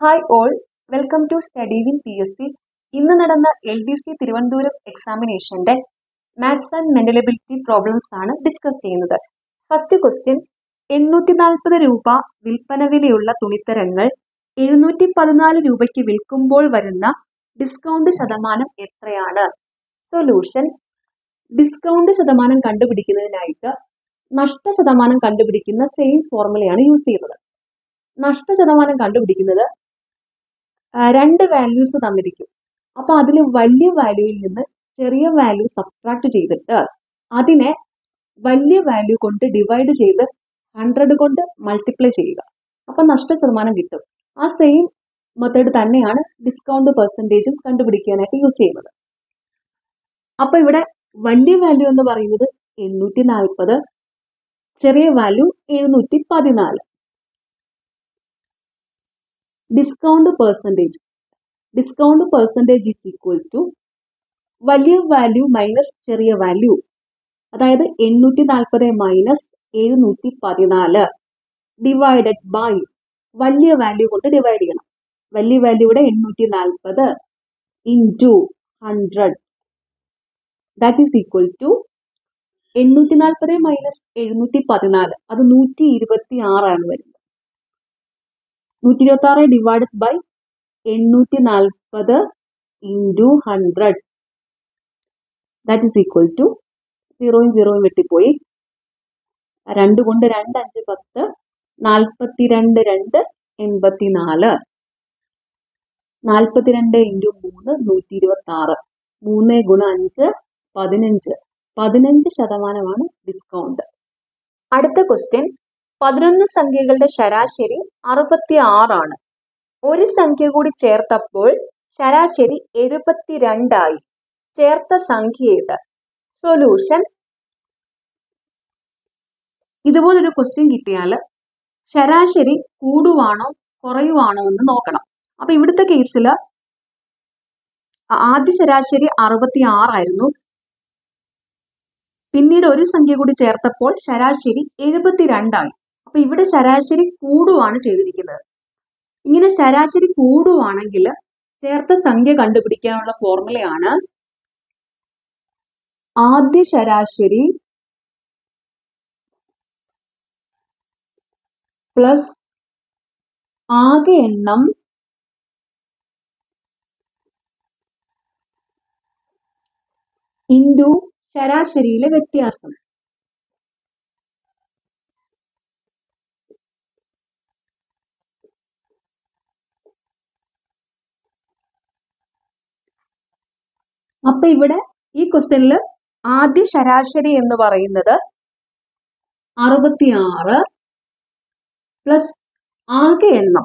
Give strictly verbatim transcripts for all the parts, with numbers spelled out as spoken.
Hi all, welcome to study win P S C. ഇന്ന് നടന്ന L D C Thiruvananthapuram എക്സാമിനേഷന്റെ maths and mental ability problems ആണ് discuss ചെയ്യുന്നത്. First question, എണ്ണൂറ്റി നാൽപ്പത് രൂപ വിൽപ്പന വിലയുള്ള തുണിത്തരങ്ങൾ എഴുന്നൂറ്റി പതിനാല് രൂപയ്ക്ക് വിൽക്കുമ്പോൾ വരുന്ന ഡിസ്കൗണ്ട് ശതമാനം എത്രയാണ്? സൊല്യൂഷൻ, ഡിസ്കൗണ്ട് ശതമാനം കണ്ടുപിടിക്കുന്നതിനായിട്ട് നഷ്ട ശതമാനം കണ്ടുപിടിക്കുന്ന സെയിം ഫോർമുലയാണ് യൂസ് ചെയ്യുന്നത്. നഷ്ട ശതമാനം കണ്ടുപിടിക്കുന്നത് രണ്ട് വാല്യൂസ് തന്നിരിക്കും. അപ്പൊ അതിൽ വലിയ വാല്യൂയിൽ നിന്ന് ചെറിയ വാല്യൂ സബ്ട്രാക്ട് ചെയ്തിട്ട് അതിനെ വലിയ വാല്യൂ കൊണ്ട് ഡിവൈഡ് ചെയ്ത് ഹൺഡ്രഡ് കൊണ്ട് മൾട്ടിപ്ലൈ ചെയ്യുക. അപ്പൊ നഷ്ട ശതമാനം കിട്ടും. ആ സെയിം മെത്തേഡ് തന്നെയാണ് ഡിസ്കൗണ്ട് പെർസെൻറ്റേജും കണ്ടുപിടിക്കാനായിട്ട് യൂസ് ചെയ്യുന്നത്. അപ്പൊ ഇവിടെ വലിയ വാല്യൂ എന്ന് പറയുന്നത് എണ്ണൂറ്റി നാൽപ്പത്, ചെറിയ വാല്യൂ എഴുന്നൂറ്റി പതിനാല്. Discount percentage discount percentage is equal to വലിയ വാല്യൂ മൈനസ് ചെറിയ വാല്യൂ, അതായത് എണ്ണൂറ്റി നാൽപ്പത് മൈനസ് എഴുന്നൂറ്റി പതിനാല് ഡിവൈഡഡ് ബൈ വലിയ വാല്യൂ കൊണ്ട് ഡിവൈഡ് ചെയ്യണം. വലിയ വാല്യൂ ഇവിടെ എണ്ണൂറ്റി നാൽപ്പത് into hundred, that is equal to എണ്ണൂറ്റി നാൽപ്പത് മൈനസ് എഴുന്നൂറ്റി പതിനാല്, അത് നൂറ്റി ഇരുപത്തി ആറാണ് വരുന്നത്. നൂറ്റി ഇരുപത്തി ആറ് ഡിവൈഡഡ് ബൈ എണ്ണൂറ്റി നാൽപ്പത് into hundred, that is equal to സീറോയും സീറോയും വെട്ടിപ്പോയി, രണ്ട് കൊണ്ട് രണ്ട് അഞ്ച് പത്ത്, നാൽപ്പത്തിരണ്ട് രണ്ട് എൺപത്തി നാല്, നാൽപ്പത്തിരണ്ട് ഇൻറ്റു മൂന്ന് നൂറ്റി ഇരുപത്തി ആറ്, മൂന്ന് ഗുണം അഞ്ച് പതിനഞ്ച്, പതിനഞ്ച് ശതമാനമാണ് ഡിസ്കൗണ്ട്. അടുത്ത ക്വസ്റ്റ്യൻ, പതിനൊന്ന് സംഖ്യകളുടെ ശരാശരി അറുപത്തി ആറാണ്. ഒരു സംഖ്യ കൂടി ചേർത്തപ്പോൾ ശരാശരി എഴുപത്തിരണ്ടായി. ചേർത്ത സംഖ്യ ഏത്? സൊല്യൂഷൻ, ഇതുപോലൊരു ക്വസ്റ്റ്യൻ കിട്ടിയാൽ ശരാശരി കൂടുവാണോ കുറയുവാണോ എന്ന് നോക്കണം. അപ്പൊ ഇവിടുത്തെ കേസിൽ ആദ്യ ശരാശരി അറുപത്തി ആറായിരുന്നു. പിന്നീട് ഒരു സംഖ്യ കൂടി ചേർത്തപ്പോൾ ശരാശരി എഴുപത്തിരണ്ടായി. അപ്പൊ ഇവിടെ ശരാശരി കൂടുവാണ് ചെയ്തിരിക്കുന്നത്. ഇങ്ങനെ ശരാശരി കൂടുവാണെങ്കിൽ ചേർത്ത സംഖ്യ കണ്ടുപിടിക്കാനുള്ള ഫോർമുലയാണ് ആദ്യ ശരാശരി പ്ലസ് ആകെ എണ്ണം ഇൻറ്റു ശരാശരിയിലെ വ്യത്യാസം. അപ്പൊ ഇവിടെ ഈ ക്വസ്റ്റ്യനിൽ ആദ്യ ശരാശരി എന്ന് പറയുന്നത് അറുപത്തിയാറ് പ്ലസ് ആകെ എണ്ണം.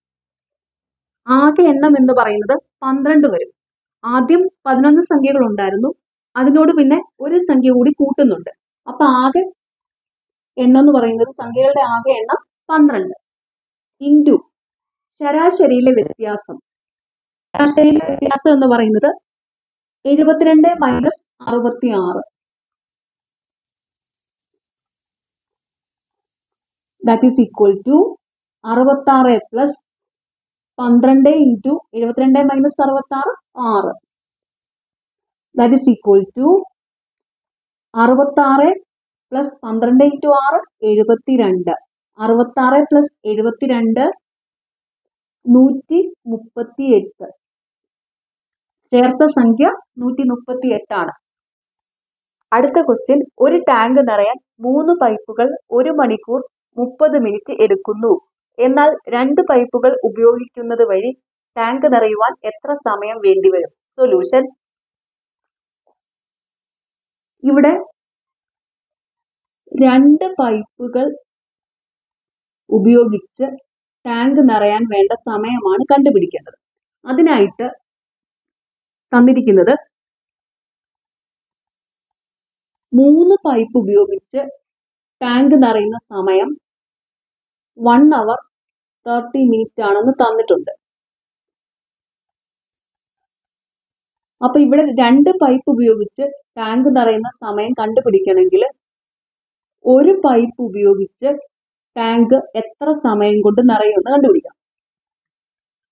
ആകെ എണ്ണം എന്ന് പറയുന്നത് പന്ത്രണ്ട് വരും. ആദ്യം പതിനൊന്ന് സംഖ്യകൾ ഉണ്ടായിരുന്നു, അതിനോട് പിന്നെ ഒരു സംഖ്യ കൂടി കൂട്ടുന്നുണ്ട്. അപ്പൊ ആകെ എണ്ണം എന്ന് പറയുന്നത് സംഖ്യകളുടെ ആകെ എണ്ണം പന്ത്രണ്ട് ഇൻറ്റു ശരാശരിയിലെ വ്യത്യാസം. ശരാശരിയിലെ വ്യത്യാസം എന്ന് പറയുന്നത് എഴുപത്തിരണ്ട് മൈനസ് അറുപത്തി ആറ്, ദാറ്റ് ഈസ് ഈക്വൽ ടു അറുപത്തി ആറ് പ്ലസ് പന്ത്രണ്ട് ഇൻറ്റു എഴുപത്തിരണ്ട് മൈനസ് അറുപത്തി ആറ് ആറ്, ദാറ്റ് ഈസ് ഈക്വൽ ടു അറുപത്തി ആറ് പ്ലസ് പന്ത്രണ്ട് ഇൻറ്റു ആറ് എഴുപത്തിരണ്ട്, അറുപത്തി ആറ് പ്ലസ് എഴുപത്തിരണ്ട് നൂറ്റി മുപ്പത്തി എട്ട്. ചേർത്ത സംഖ്യ നൂറ്റി മുപ്പത്തി എട്ടാണ്. അടുത്ത ക്വസ്റ്റ്യൻ, ഒരു ടാങ്ക് നിറയാൻ മൂന്ന് പൈപ്പുകൾ ഒരു മണിക്കൂർ മുപ്പത് മിനിറ്റ് എടുക്കുന്നു. എന്നാൽ രണ്ട് പൈപ്പുകൾ ഉപയോഗിക്കുന്നത് വഴി ടാങ്ക് നിറയുവാൻ എത്ര സമയം വേണ്ടിവരും? സൊല്യൂഷൻ, ഇവിടെ രണ്ട് പൈപ്പുകൾ ഉപയോഗിച്ച് ടാങ്ക് നിറയാൻ വേണ്ട സമയമാണ് കണ്ടുപിടിക്കേണ്ടത്. അതിനായിട്ട് തന്നിരിക്കുന്നത് മൂന്ന് പൈപ്പ് ഉപയോഗിച്ച് ടാങ്ക് നിറയുന്ന സമയം വൺ അവർ തേർട്ടി മിനിറ്റ് ആണെന്ന് തന്നിട്ടുണ്ട്. അപ്പൊ ഇവിടെ രണ്ട് പൈപ്പ് ഉപയോഗിച്ച് ടാങ്ക് നിറയുന്ന സമയം കണ്ടുപിടിക്കണമെങ്കിൽ ഒരു പൈപ്പ് ഉപയോഗിച്ച് ടാങ്ക് എത്ര സമയം കൊണ്ട് നിറയുമെന്ന് കണ്ടുപിടിക്കാം.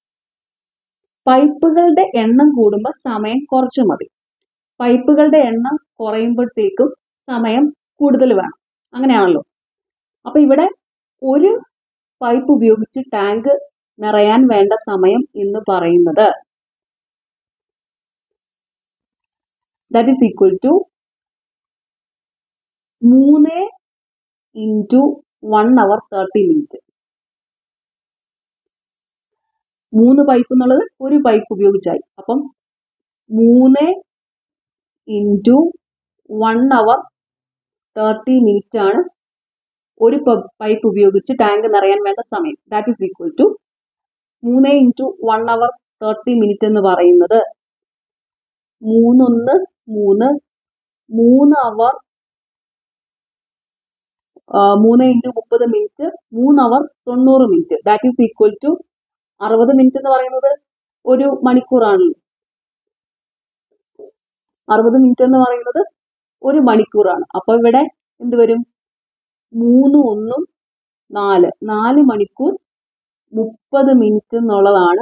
പൈപ്പുകളുടെ എണ്ണം കൂടുമ്പോൾ സമയം കുറച്ചു മതി. പൈപ്പുകളുടെ എണ്ണം കുറയുമ്പോഴത്തേക്കും സമയം കൂടുതൽ വേണം. അങ്ങനെയാണല്ലോ. അപ്പൊ ഇവിടെ ഒരു പൈപ്പ് ഉപയോഗിച്ച് ടാങ്ക് നിറയാൻ വേണ്ട സമയം എന്ന് പറയുന്നത് ദാറ്റ് ഈസ് ഈക്വൽ ടു മൂന്ന് into one hour thirty minute. മൂന്ന് പൈപ്പ് എന്നുള്ളത് ഒരു പൈപ്പ് ഉപയോഗിച്ചായി. അപ്പം മൂന്ന് into one hour thirty minute ആണ് ഒരു പൈപ്പ് ഉപയോഗിച്ച് ടാങ്ക് നിറയാൻ വേണ്ട സമയം. ദാറ്റ് ഈസ് ഈക്വൽ ടു മൂന്ന് into one hour thirty minute എന്ന് പറയുന്നത് മൂന്നൊന്ന് മൂന്ന് മൂന്ന് അവർ മൂന്ന് ഇൻറ്റു മുപ്പത് മിനിറ്റ് മൂന്ന് അവർ തൊണ്ണൂറ് minute. That is equal to അറുപത് മിനിറ്റ് എന്ന് പറയുന്നത് ഒരു മണിക്കൂറാണല്ലോ. അറുപത് മിനിറ്റ് എന്ന് പറയുന്നത് ഒരു മണിക്കൂറാണ്. അപ്പൊ ഇവിടെ എന്ത് വരും? മൂന്ന് ഒന്നും നാല് നാല് മണിക്കൂർ മുപ്പത് മിനിറ്റ് എന്നുള്ളതാണ്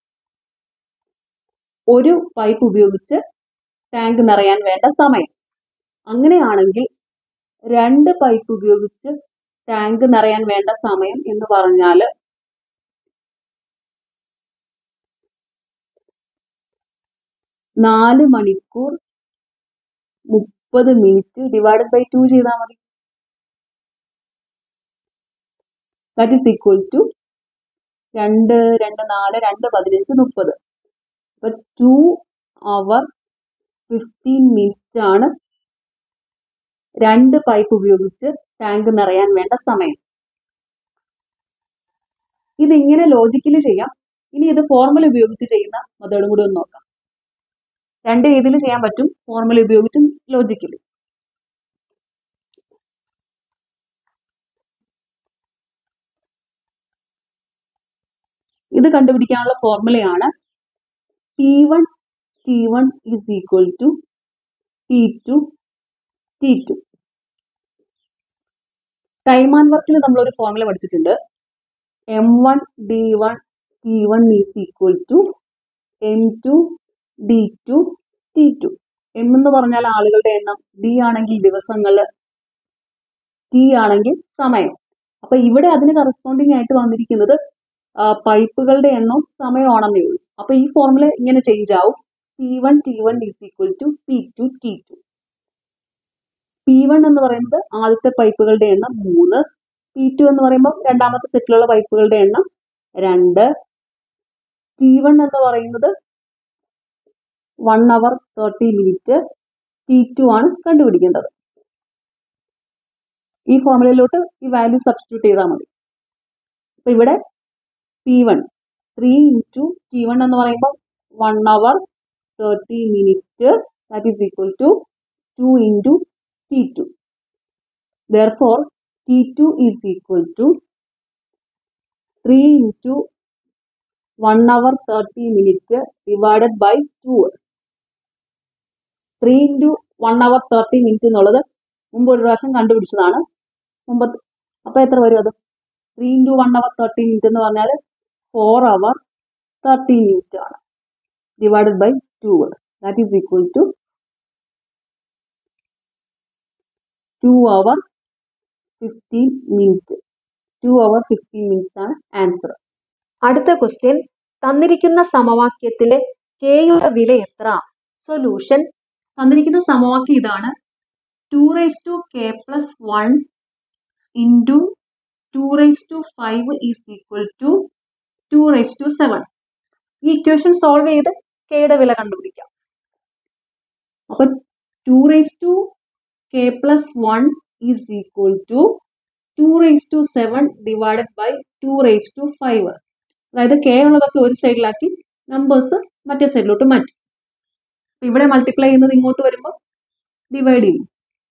ഒരു പൈപ്പ് ഉപയോഗിച്ച് ടാങ്ക് നിറയാൻ വേണ്ട സമയം. അങ്ങനെയാണെങ്കിൽ രണ്ട് പൈപ്പ് ഉപയോഗിച്ച് ടാങ്ക് നിറയാൻ വേണ്ട സമയം എന്ന് പറഞ്ഞാൽ നാല് മണിക്കൂർ മുപ്പത് മിനിറ്റ് ഡിവൈഡഡ് ബൈ ടു ചെയ്താൽ മതി. ദാറ്റ് ഈസ് ഈക്വൽ ടു രണ്ട് രണ്ട് നാല് രണ്ട് പതിനഞ്ച് മുപ്പത്. അപ്പൊ ടു അവർ ഫിഫ്റ്റീൻ മിനിറ്റ് ആണ് രണ്ട് പൈപ്പ് ഉപയോഗിച്ച് ടാങ്ക് നിറയാൻ വേണ്ട സമയം. ഇതിങ്ങനെ ലോജിക്കലി ചെയ്യാം. ഇനി ഇത് ഫോർമുല ഉപയോഗിച്ച് ചെയ്യുന്ന മെത്തേഡും കൂടി ഒന്ന് നോക്കാം. രണ്ട് രീതിയിൽ ചെയ്യാൻ പറ്റും, ഫോർമുല ഉപയോഗിച്ചും ലോജിക്കലി. ഇത് കണ്ടുപിടിക്കാനുള്ള ഫോർമുലയാണ് P one T one is equal to P two T two. Time and വർക്കിൽ നമ്മളൊരു ഫോർമുല പഠിച്ചിട്ടുണ്ട്. M one D one T one is equal to M two D two T two. M എന്ന് പറഞ്ഞാൽ ആളുകളുടെ എണ്ണം, ഡി ആണെങ്കിൽ ദിവസങ്ങൾ, T ആണെങ്കിൽ സമയം. അപ്പൊ ഇവിടെ അതിന് കറസ്പോണ്ടിങ് ആയിട്ട് വന്നിരിക്കുന്നത് പൈപ്പുകളുടെ എണ്ണവും സമയമാണെന്നേ ഉള്ളൂ. അപ്പൊ ഈ ഫോർമുല ഇങ്ങനെ ചേഞ്ച് ആവും. P one T one is equal to P two T two. P one എന്ന് പറയുന്നത് ആദ്യത്തെ പൈപ്പുകളുടെ എണ്ണം മൂന്ന്, പി ടു എന്ന് പറയുമ്പോൾ രണ്ടാമത്തെ സെറ്റിലുള്ള പൈപ്പുകളുടെ എണ്ണം രണ്ട്, ടി വൺ എന്ന് പറയുന്നത് one hour thirty minute, T two ആണ് കണ്ടുപിടിക്കേണ്ടത്. ഈ ഫോർമുലയിലോട്ട് ഈ വാല്യൂ സബ്സ്റ്റിറ്റ്യൂട്ട് ചെയ്താൽ മതി. അപ്പൊ ഇവിടെ P one three into T one എന്ന് പറയുമ്പോൾ one hour thirty minute, that is equal to two into T two. Therefore, T two is equal to three into one hour thirty minutes divided by two. three into one hour thirty minutes എന്നുള്ളത് മുമ്പ് ഒരു പ്രാവശ്യം കണ്ടുപിടിച്ചതാണ്. മുമ്പ് അപ്പൊ എത്ര വരും അത്? Three into one hour thirty minute എന്ന് പറഞ്ഞാൽ ഫോർ അവർ തേർട്ടി മിനിറ്റ് ആണ്. Divided by two, that is equal to two hour fifteen minute. Two hour fifteen minutes ആണ് ആൻസർ. അടുത്ത ക്വസ്റ്റ്യൻ, തന്നിരിക്കുന്ന സമവാക്യത്തിലെ കെയുടെ വില എത്ര? സൊല്യൂഷൻ. തന്നിരിക്കുന്ന സമവാക്യം ഇതാണ്. Two raise to K plus one into two raise to five is equal to two raise to seven. ഈ ഇക്വേഷൻ സോൾവ് ചെയ്ത് കെയുടെ വില കണ്ടുപിടിക്കാം. അപ്പൊ two raise to K plus one is equal to two raise to seven divided by two raise to five. അതായത് K ഉള്ളതൊക്കെ ഒരു സൈഡിലാക്കി numbers മറ്റേ സൈഡിലോട്ട് മാറ്റി. ഇവിടെ മൾട്ടിപ്ലൈ ചെയ്യുന്നത് ഇങ്ങോട്ട് വരുമ്പോൾ ഡിവൈഡ് ചെയ്യും.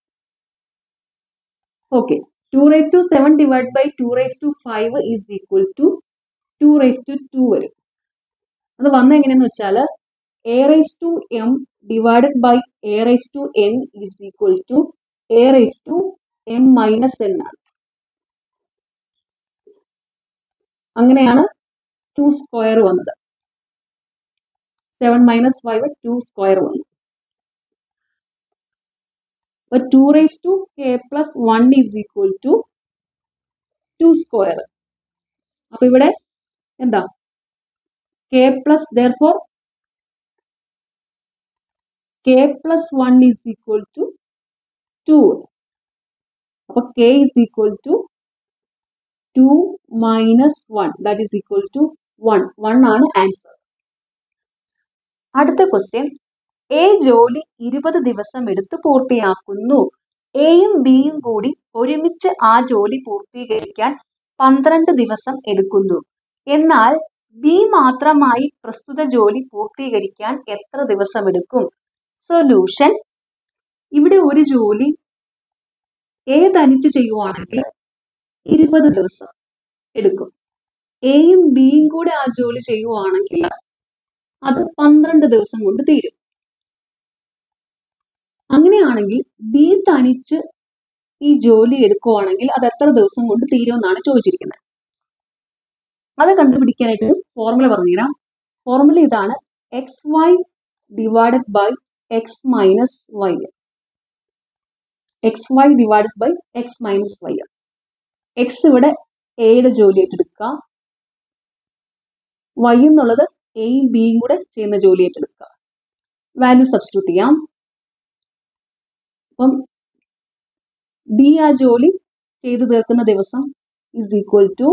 Okay, two raise to seven divide by two raise to five is equal to two raise to two വരും. അത് വന്ന എങ്ങനെയെന്ന് വെച്ചാൽ A raise to M divided by A raise to N is equal to A raise to M minus N ആണ്. അങ്ങനെയാണ് two square വന്നത്. Seven minus five two square വന്നു. അപ്പൊ two raise to K plus one is equal to two square. അപ്പൊ ഇവിടെ എന്താ K plus therefore K plus one is equal to two. അപ്പൊ K is equal to two minus one, that is equal to one. One ആണ് answer. അടുത്ത question, A ജോലി ഇരുപത് ദിവസം എടുത്ത് പൂർത്തിയാക്കുന്നു. എയും ബിയും കൂടി ഒരുമിച്ച് ആ ജോലി പൂർത്തീകരിക്കാൻ പന്ത്രണ്ട് ദിവസം എടുക്കുന്നു. എന്നാൽ ബി മാത്രമായി പ്രസ്തുത ജോലി പൂർത്തീകരിക്കാൻ എത്ര ദിവസം എടുക്കും? സൊല്യൂഷൻ, ഇവിടെ ഒരു ജോലി എ തനിച്ച് ചെയ്യുവാണെങ്കിൽ ഇരുപത് ദിവസം എടുക്കും. എയും ബിയും കൂടെ ആ ജോലി ചെയ്യുവാണെങ്കിൽ അത് പന്ത്രണ്ട് ദിവസം കൊണ്ട് തീരും. അങ്ങനെയാണെങ്കിൽ ബി തനിച്ച് ഈ ജോലി എടുക്കുവാണെങ്കിൽ അത് എത്ര ദിവസം കൊണ്ട് തീരുമെന്നാണ് ചോദിച്ചിരിക്കുന്നത്. അത് കണ്ടുപിടിക്കാനായിട്ട് ഫോർമുല പറഞ്ഞുതരാം. ഫോർമുല ഇതാണ്, X Y divided by X minus Y. X Y divided by X minus Y. X ഇവിടെ എയുടെ ജോലിയായിട്ട് എടുക്കുക, വൈ എന്നുള്ളത് എയും ബിയും കൂടെ ചെയ്യുന്ന ജോലിയായിട്ട് എടുക്കുക. വാല്യൂ സബ്സ്റ്റിറ്റ്യൂട്ട് ചെയ്യാം. അപ്പം ബി ആ ജോലി ചെയ്തു തീർക്കുന്ന ദിവസം ഇസ് ഈക്വൽ ടു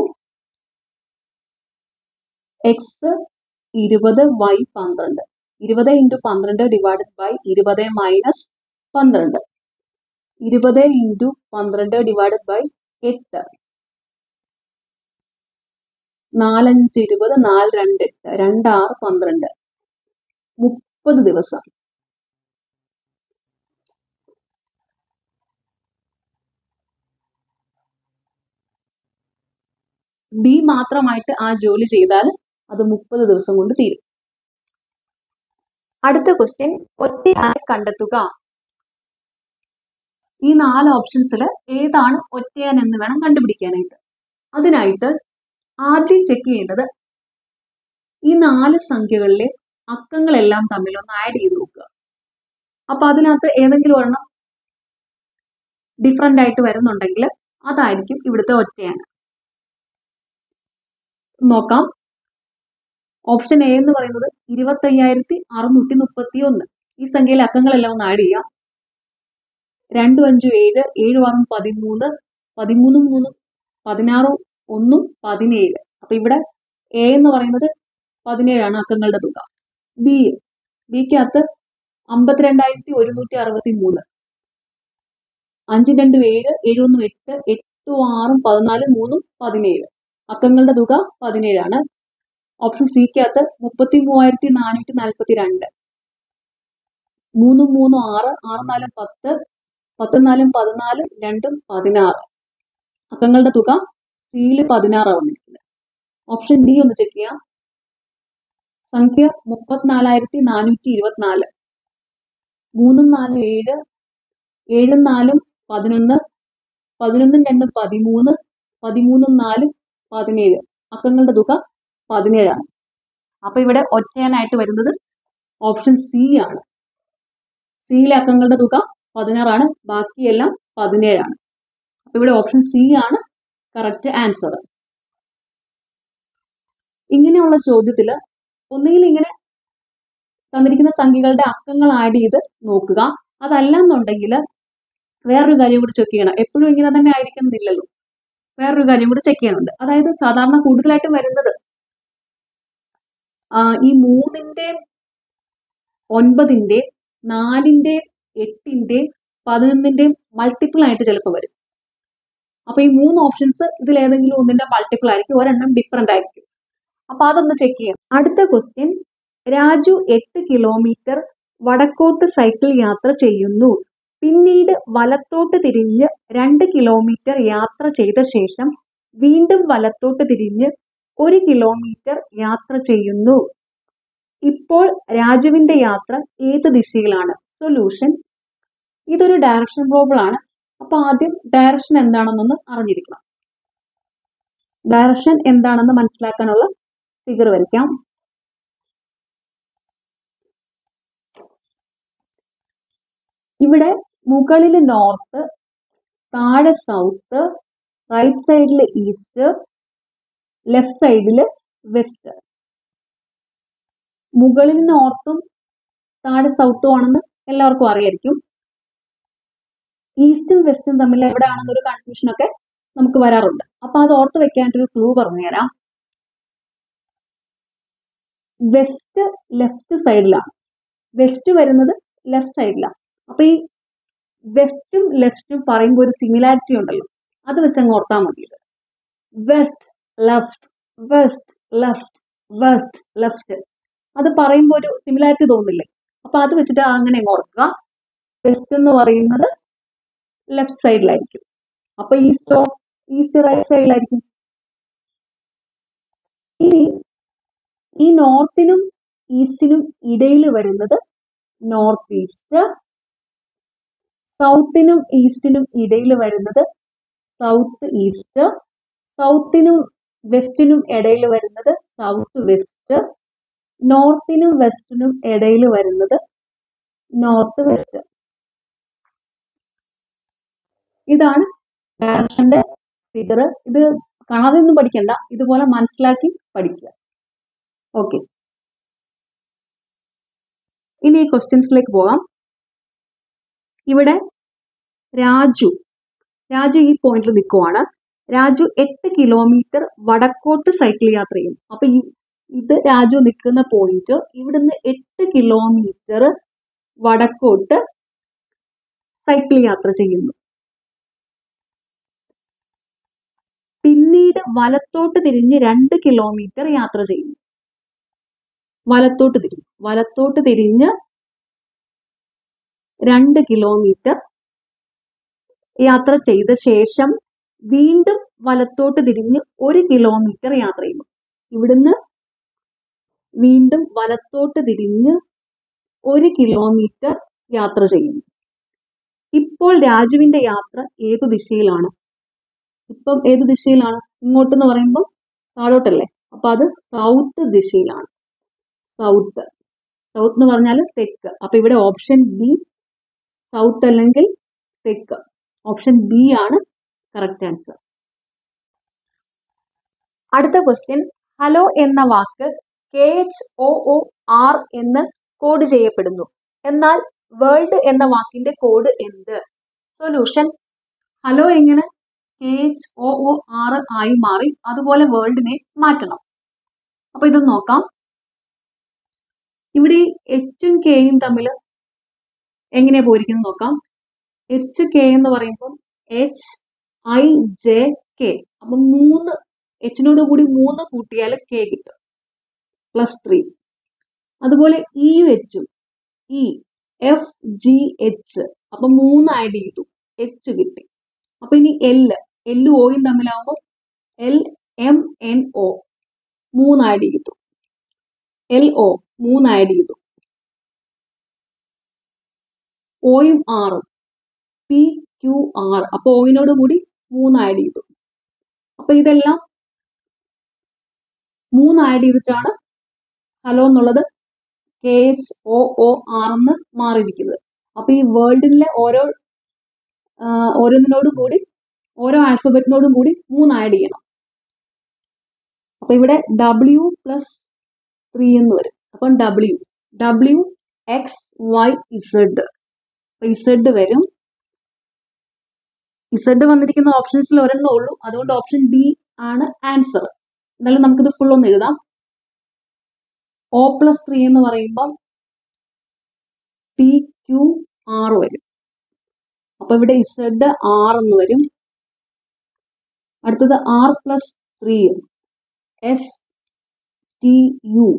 എക്സ് ഇരുപത് വൈ പന്ത്രണ്ട്. ഇരുപത് ഇൻറ്റു പന്ത്രണ്ട് ഡിവൈഡഡ് ബൈ ഇരുപത് മൈനസ് പന്ത്രണ്ട്. ഇരുപത് ഇൻറ്റു പന്ത്രണ്ട് ഡിവൈഡഡ് ബൈ എട്ട്. നാലഞ്ച് ഇരുപത്, നാല് രണ്ട് എട്ട്, രണ്ടാറ് പന്ത്രണ്ട്, മുപ്പത് ദിവസം. ബി മാത്രമായിട്ട് ആ ജോലി ചെയ്താൽ അത് മുപ്പത് ദിവസം കൊണ്ട് തീരും. അടുത്ത ക്വസ്റ്റ്യൻ, ഒറ്റയാനെ കണ്ടെത്തുക. ഈ നാല് ഓപ്ഷൻസിൽ ഏതാണ് ഒറ്റയാൻ എന്ന് വേണം കണ്ടുപിടിക്കാനായിട്ട്. അതിനായിട്ട് ആദ്യം ചെക്ക് ചെയ്യേണ്ടത് ഈ നാല് സംഖ്യകളിലെ അക്കങ്ങളെല്ലാം തമ്മിൽ ഒന്ന് ആഡ് ചെയ്ത് നോക്കുക. അപ്പൊ അതിനകത്ത് ഏതെങ്കിലും ഒരെണ്ണം ഡിഫറെന്റ് ആയിട്ട് വരുന്നുണ്ടെങ്കിൽ അതായിരിക്കും ഇവിടുത്തെ ഒറ്റയാൻ. നോക്കാം. ഓപ്ഷൻ എ എന്ന് പറയുന്നത് ഇരുപത്തി അയ്യായിരത്തി അറുന്നൂറ്റി മുപ്പത്തി ഒന്ന്. ഈ സംഖ്യയിലെ അക്കങ്ങളെല്ലാം ഒന്ന് ആഡ് ചെയ്യാം. രണ്ടും അഞ്ചും ഏഴ്, ഏഴ് ആറും പതിമൂന്ന്, പതിമൂന്നും മൂന്നും പതിനാറും ഒന്നും പതിനേഴ്. അപ്പൊ ഇവിടെ എ എന്ന് പറയുന്നത് പതിനേഴാണ് അക്കങ്ങളുടെ തുക. ബി ബിക്കകത്ത് അമ്പത്തിരണ്ടായിരത്തി ഒരുന്നൂറ്റി അറുപത്തി മൂന്ന്. അഞ്ചും രണ്ടും ഏഴ്, ഏഴൊന്നും എട്ട്, എട്ടും ആറും പതിനാലും മൂന്നും പതിനേഴ്. അക്കങ്ങളുടെ തുക പതിനേഴാണ്. ഓപ്ഷൻ സിക്കകത്ത് മുപ്പത്തി മൂവായിരത്തി നാനൂറ്റി നാൽപ്പത്തി രണ്ട്. മൂന്നും മൂന്നും ആറ്, ആറ് നാലും പത്ത്, പത്ത് നാലും പതിനാല്, രണ്ടും പതിനാറ്. അക്കങ്ങളുടെ തുക സിയിൽ പതിനാറാണ് വന്നിരിക്കുന്നത്. ഓപ്ഷൻ ഡി ഒന്ന് ചെക്ക് ചെയ്യാം. സംഖ്യ മുപ്പത്തിനാലായിരത്തി നാനൂറ്റി ഇരുപത്തിനാല്. മൂന്നും നാലും ഏഴ്, ഏഴും നാലും പതിനൊന്ന്, പതിനൊന്നും രണ്ടും പതിമൂന്ന്, പതിമൂന്നും നാലും പതിനേഴ്. അക്കങ്ങളുടെ തുക പതിനേഴാണ്. അപ്പൊ ഇവിടെ ഒറ്റയാനായിട്ട് വരുന്നത് ഓപ്ഷൻ സി ആണ്. സിയിലെ അക്കങ്ങളുടെ തുക പതിനാറാണ്, ബാക്കിയെല്ലാം പതിനേഴാണ്. അപ്പൊ ഇവിടെ ഓപ്ഷൻ സി ആണ് കറക്റ്റ് ആൻസർ. ഇങ്ങനെയുള്ള ചോദ്യത്തിൽ ഒന്നുകിൽ ഇങ്ങനെ തന്നിരിക്കുന്ന സംഖ്യകളുടെ അക്കങ്ങൾ ആഡ് ചെയ്ത് നോക്കുക. അതല്ല എന്നുണ്ടെങ്കിൽ വേറൊരു കാര്യം കൂടി ചെക്ക് ചെയ്യണം. എപ്പോഴും ഇങ്ങനെ തന്നെ ആയിരിക്കുന്നില്ലല്ലോ. വേറൊരു കാര്യം കൂടി ചെക്ക് ചെയ്യണുണ്ട്. അതായത് സാധാരണ കൂടുതലായിട്ട് വരുന്നത് ഈ മൂന്നിന്റെ ഒൻപതിന്റെ നാലിന്റെ എട്ടിന്റെ പതിനൊന്നിന്റെ മൾട്ടിപ്പിൾ ആയിട്ട് ചിലപ്പോൾ വരും. അപ്പൊ ഈ മൂന്ന് ഓപ്ഷൻസ് ഇതിൽ ഏതെങ്കിലും ഒന്നിന്റെ മൾട്ടിപ്പിൾ ആയിരിക്കും, ഒരെണ്ണം ഡിഫറെന്റ് ആയിരിക്കും. അപ്പൊ അതൊന്ന് ചെക്ക് ചെയ്യാം. അടുത്ത ക്വസ്റ്റ്യൻ, രാജു എട്ട് കിലോമീറ്റർ വടക്കോട്ട് സൈക്കിൾ യാത്ര ചെയ്യുന്നു. പിന്നീട് വലത്തോട്ട് തിരിഞ്ഞ് രണ്ട് കിലോമീറ്റർ യാത്ര ചെയ്ത ശേഷം വീണ്ടും വലത്തോട്ട് തിരിഞ്ഞ് ഒരു കിലോമീറ്റർ യാത്ര ചെയ്യുന്നു. ഇപ്പോൾ രാജുവിന്റെ യാത്ര ഏത് ദിശയിലാണ്? സൊല്യൂഷൻ, ഇതൊരു ഡയറക്ഷൻ പ്രോബ്ലം ആണ്. അപ്പൊ ആദ്യം ഡയറക്ഷൻ എന്താണെന്നൊന്ന് അറിഞ്ഞിരിക്കണം. ഡയറക്ഷൻ എന്താണെന്ന് മനസ്സിലാക്കാനുള്ള ഫിഗർ വരയ്ക്കാം. ഇവിടെ മുകളിൽ നോർത്ത്, താഴെ സൗത്ത്, റൈറ്റ് സൈഡിൽ ഈസ്റ്റ്, ലെഫ്റ്റ് സൈഡിൽ വെസ്റ്റ്. മുകളിൽ നോർത്തും താഴെ സൗത്തും ആണെന്ന് എല്ലാവർക്കും അറിയായിരിക്കും. ഈസ്റ്റും വെസ്റ്റും തമ്മിൽ എവിടെയാണെന്നൊരു കൺഫ്യൂഷൻ ഒക്കെ നമുക്ക് വരാറുണ്ട്. അപ്പൊ അത് ഓർത്ത് വെക്കാനായിട്ടൊരു ക്ലൂ പറഞ്ഞുതരാം. വെസ്റ്റ് ലെഫ്റ്റ് സൈഡിലാണ്, വെസ്റ്റ് വരുന്നത് ലെഫ്റ്റ് സൈഡിലാണ്. അപ്പൊ ഈ വെസ്റ്റും ലെഫ്റ്റും പറയുമ്പോൾ ഒരു സിമിലാരിറ്റി ഉണ്ടല്ലോ, അത് വെച്ച് അങ്ങ് ഓർത്താൽ മതി. West left, west left, west left, അത് പറയുമ്പോൾ ഒരു സിമിലാരിറ്റി തോന്നില്ലേ? അപ്പൊ അത് വെച്ചിട്ട് അങ്ങനെ അങ്ങ് ഓർക്കുക. വെസ്റ്റ് എന്ന് പറയുന്നത് ലെഫ്റ്റ് സൈഡിലായിരിക്കും. അപ്പൊ ഈസ്റ്റോ, ഈസ്റ്റ് റൈറ്റ് സൈഡിലായിരിക്കും. ഇനി ഈ നോർത്തിനും ഈസ്റ്റിനും ഇടയിൽ വരുന്നത് നോർത്ത് ഈസ്റ്റ്, സൗത്തിനും ഈസ്റ്റിനും ഇടയിൽ വരുന്നത് സൗത്ത് ഈസ്റ്റ്, സൗത്തിനും വെസ്റ്റിനും ഇടയിൽ വരുന്നത് സൗത്ത് വെസ്റ്റ്, നോർത്തിനും വെസ്റ്റിനും ഇടയിൽ വരുന്നത് നോർത്ത് വെസ്റ്റ്. ഇതാണ് ഡയറക്ഷന്റെ ഫിഗർ. ഇത് കാണാതെ ഒന്നും പഠിക്കണ്ട, ഇതുപോലെ മനസ്സിലാക്കി പഠിക്കുക. ഓക്കെ, ഇനി ഈ ക്വസ്റ്റ്യൻസിലേക്ക് പോകാം. ഇവിടെ രാജു രാജു ഈ പോയിന്റിൽ നിൽക്കുവാണ്. രാജു എട്ട് കിലോമീറ്റർ വടക്കോട്ട് സൈക്കിൾ യാത്ര ചെയ്യും. അപ്പൊ ഈ ഇത് രാജു നിൽക്കുന്ന പോയിന്റ്, ഇവിടുന്ന് എട്ട് കിലോമീറ്റർ വടക്കോട്ട് സൈക്കിൾ യാത്ര ചെയ്യുന്നു. പിന്നീട് വലത്തോട്ട് തിരിഞ്ഞ് രണ്ട് കിലോമീറ്റർ യാത്ര ചെയ്യുന്നു. വലത്തോട്ട് തിരിഞ്ഞു വലത്തോട്ട് തിരിഞ്ഞ് രണ്ട് കിലോമീറ്റർ യാത്ര ചെയ്ത ശേഷം വീണ്ടും വലത്തോട്ട് തിരിഞ്ഞ് ഒരു കിലോമീറ്റർ യാത്ര ചെയ്യുന്നു. ഇവിടുന്ന് വീണ്ടും വലത്തോട്ട് തിരിഞ്ഞ് ഒരു കിലോമീറ്റർ യാത്ര ചെയ്യുന്നു. ഇപ്പോൾ രാജുവിന്റെ യാത്ര ഏതു ദിശയിലാണ്? ഇപ്പം ഏത് ദിശയിലാണ്? ഇങ്ങോട്ടെന്ന് പറയുമ്പോൾ താഴോട്ടല്ലേ, അപ്പൊ അത് സൗത്ത് ദിശയിലാണ്. സൗത്ത് സൗത്ത് എന്ന് പറഞ്ഞാൽ തെക്ക്. അപ്പൊ ഇവിടെ ഓപ്ഷൻ ബി, സൗത്ത് അല്ലെങ്കിൽ തെക്ക്, ഓപ്ഷൻ ബി ആണ് കറക്റ്റ് ആൻസർ. അടുത്ത ക്വസ്റ്റ്യൻ, ഹലോ എന്ന വാക്ക് K H O O R എന്ന് കോഡ് ചെയ്യപ്പെടുന്നു, എന്നാൽ വേൾഡ് എന്ന വാക്കിന്റെ കോഡ് എന്ത്? സൊല്യൂഷൻ, ഹലോ എങ്ങനെ K H O O R ആയി മാറി, അതുപോലെ വേൾഡിനെ മാറ്റണം. അപ്പൊ ഇതൊന്ന് നോക്കാം. ഇവിടെ എച്ചും കെയും തമ്മിൽ എങ്ങനെയാ പോയിരിക്കുന്നത് നോക്കാം. എച്ച് കെ എന്ന് പറയുമ്പോൾ എച്ച് ഐ ജെ കെ, അപ്പൊ മൂന്ന് എച്ചിനോട് കൂടി മൂന്ന് കൂട്ടിയാൽ കെ കിട്ടും, പ്ലസ് ത്രീ. അതുപോലെ ഇയും എച്ചും, ഇ എഫ് ജി എച്ച്, അപ്പൊ മൂന്ന് ആഡ് ചെയ്തു, എച്ച് കിട്ടി. അപ്പൊ ഇനി എല് എല്ലും ഓയും തമ്മിലാവുമ്പോൾ എൽ എം എൻ ഒ, മൂന്ന് ആഡ് ചെയ്തു, എൽ ഒ മൂന്ന് ആഡ് ചെയ്തു. ഓയും ആറും, പി ക്യു ആർ, അപ്പൊ ഓയിനോട് കൂടി മൂന്ന് ആഡ് ചെയ്തു. അപ്പൊ ഇതെല്ലാം മൂന്ന് ആഡ് ചെയ്തിട്ടാണ് ഹലോ എന്നുള്ളത് K H O O R എന്ന് മാറിയിരിക്കുന്നത്. അപ്പൊ ഈ വേൾഡിലെ ഓരോ ഓരോന്നിനോടും കൂടി ഓരോ ആൽഫബറ്റിനോടും കൂടി മൂന്ന് ആഡ് ചെയ്യണം. അപ്പൊ ഇവിടെ ഡബ്ല്യു പ്ലസ് ത്രീ എന്ന് വരും. അപ്പം W W X Y Z, Z വരും. ഇസഡ് വന്നിരിക്കുന്ന ഓപ്ഷൻസിൽ ഒരെണ്ണേ ഉള്ളൂ, അതുകൊണ്ട് ഓപ്ഷൻ ഡി ആണ് ആൻസർ. എന്നാലും നമുക്കിത് ഫുൾ ഒന്ന് എഴുതാം. ഒ പ്ലസ് ത്രീ എന്ന് പറയുമ്പോൾ പി ക്യു ആർ വരും. അപ്പൊ ഇവിടെ ഇസഡ് ആർ എന്ന് വരും. അടുത്തത് R plus three, S T U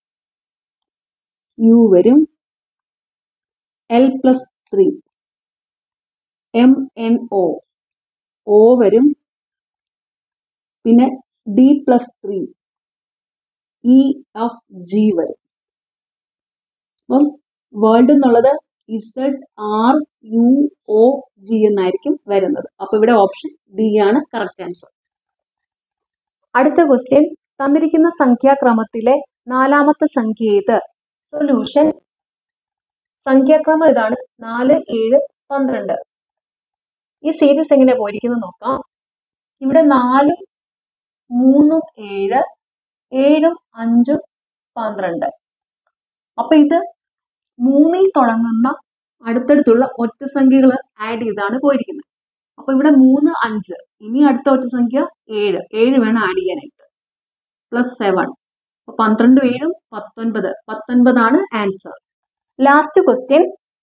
U വരും. L plus three, M N O O വരും. പിന്നെ D plus three, E F G വരും. അപ്പം വേൾഡ് എന്നുള്ളത് Z R U O G എന്നായിരിക്കും വരുന്നത്. അപ്പൊ ഇവിടെ ഓപ്ഷൻ ഡി ആണ് കറക്റ്റ് ആൻസർ. അടുത്ത ക്വസ്റ്റ്യൻ, തന്നിരിക്കുന്ന സംഖ്യാക്രമത്തിലെ നാലാമത്തെ സംഖ്യ ഏത്? സൊല്യൂഷൻ, സംഖ്യാക്രമം ഇതാണ് നാല് ഏഴ് പന്ത്രണ്ട്. ഈ സീരീസ് എങ്ങനെ പോയിരിക്കുന്നത് നോക്കാം. ഇവിടെ നാലും മൂന്നും ഏഴ്, ഏഴും അഞ്ചും പന്ത്രണ്ട്. അപ്പൊ ഇത് മൂന്നിൽ തുടങ്ങുന്ന അടുത്തടുത്തുള്ള ഒറ്റ സംഖ്യകൾ ആഡ് ചെയ്താണ് പോയിരിക്കുന്നത്. അപ്പൊ ഇവിടെ മൂന്ന് അഞ്ച്, ഇനി അടുത്ത ഒറ്റ സംഖ്യ ഏഴ്, ഏഴ് വേണം ആഡ് ചെയ്യാനായിട്ട്. പ്ലസ് സെവൻ, അപ്പൊ പന്ത്രണ്ടും ഏഴും പത്തൊൻപത്, പത്തൊൻപതാണ് answer. Last question,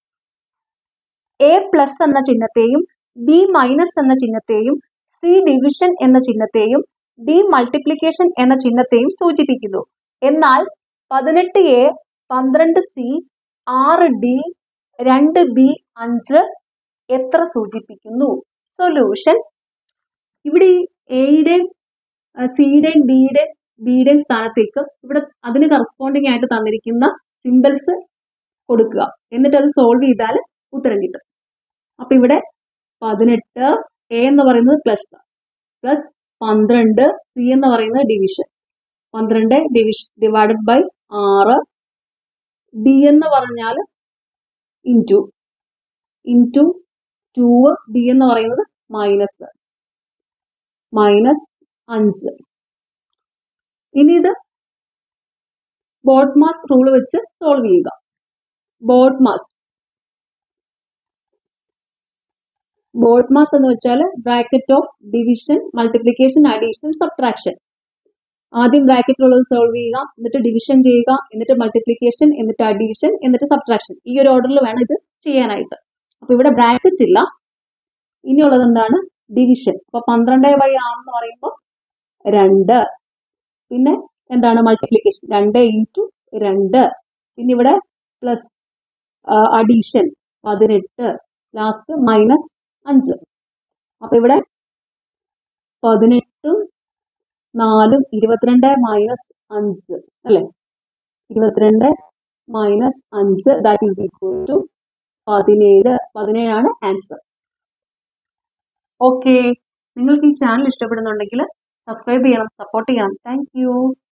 A plus എന്ന ചിഹ്നത്തെയും ബി മൈനസ് എന്ന ചിഹ്നത്തെയും സി ഡിവിഷൻ എന്ന ചിഹ്നത്തെയും ഡി മൾട്ടിപ്ലിക്കേഷൻ എന്ന ചിഹ്നത്തെയും സൂചിപ്പിക്കുന്നു. എന്നാൽ പതിനെട്ട് എ, പന്ത്രണ്ട് സി, ആറ് ഡി, രണ്ട് ബി, അഞ്ച് എത്ര സൂചിപ്പിക്കുന്നു? സൊല്യൂഷൻ, ഇവിടെ ഈ എയുടെയും സിയുടെയും ഡിയുടെയും ബിയുടെയും സ്ഥാനത്തേക്ക് ഇവിടെ അതിന് കറസ്പോണ്ടിങ് ആയിട്ട് തന്നിരിക്കുന്ന സിമ്പിൾസ് കൊടുക്കുക. എന്നിട്ട് അത് സോൾവ് ചെയ്താൽ ഉത്തരം കിട്ടും. അപ്പൊ ഇവിടെ പതിനെട്ട് എ എന്ന് പറയുന്നത് പ്ലസ്, പ്ലസ് പന്ത്രണ്ട് സി എന്ന് പറയുന്നത് ഡിവിഷൻ, പന്ത്രണ്ട് ഡിവിഷൻ ഡിവൈഡഡ് ബൈ ആറ്, ഡി എന്ന് പറഞ്ഞാൽ ഇൻറ്റു, ഇൻറ്റു ടു, ഡി എന്ന് പറയുന്നത് മൈനസ്, മൈനസ് അഞ്ച്. ഇനി ഇത് ബോഡ്മാസ് റൂൾ വെച്ച് സോൾവ് ചെയ്യുക. ബോഡ്മാസ് ബോഡ്മാസ് എന്ന് വെച്ചാൽ bracket of division, multiplication, addition, subtraction. ആദ്യം ബ്രാക്കറ്റിലുള്ളത് സോൾവ് ചെയ്യുക, എന്നിട്ട് ഡിവിഷൻ ചെയ്യുക, എന്നിട്ട് മൾട്ടിപ്ലിക്കേഷൻ, എന്നിട്ട് അഡീഷൻ, എന്നിട്ട് സബ്ട്രാക്ഷൻ. ഈ ഒരു ഓർഡറിൽ വേണം ഇത് ചെയ്യാനായിട്ട്. അപ്പൊ ഇവിടെ ബ്രാക്കറ്റ് ഇല്ല. ഇനിയുള്ളത് എന്താണ്? ഡിവിഷൻ. അപ്പൊ പന്ത്രണ്ട് ബൈ ആറ് എന്ന് പറയുമ്പോൾ രണ്ട്. പിന്നെ എന്താണ്? മൾട്ടിപ്ലിക്കേഷൻ, രണ്ട് ഇൻറ്റു രണ്ട്. പിന്നെ ഇവിടെ പ്ലസ് അഡീഷൻ പതിനെട്ട്, ലാസ്റ്റ് മൈനസ് അഞ്ച്. അപ്പൊ ഇവിടെ പതിനെട്ടും നാലും ഇരുപത്തിരണ്ട് മൈനസ് അഞ്ച് അല്ലെ, ഇരുപത്തിരണ്ട് മൈനസ് അഞ്ച് ദാറ്റ് ഈസ് ഈക്വൽ ടു പതിനേഴ്. പതിനേഴാണ് ആൻസർ. ഓക്കെ, നിങ്ങൾക്ക് ഈ ചാനൽ ഇഷ്ടപ്പെടുന്നുണ്ടെങ്കിൽ സബ്സ്ക്രൈബ് ചെയ്യണം, സപ്പോർട്ട് ചെയ്യണം. Thank U.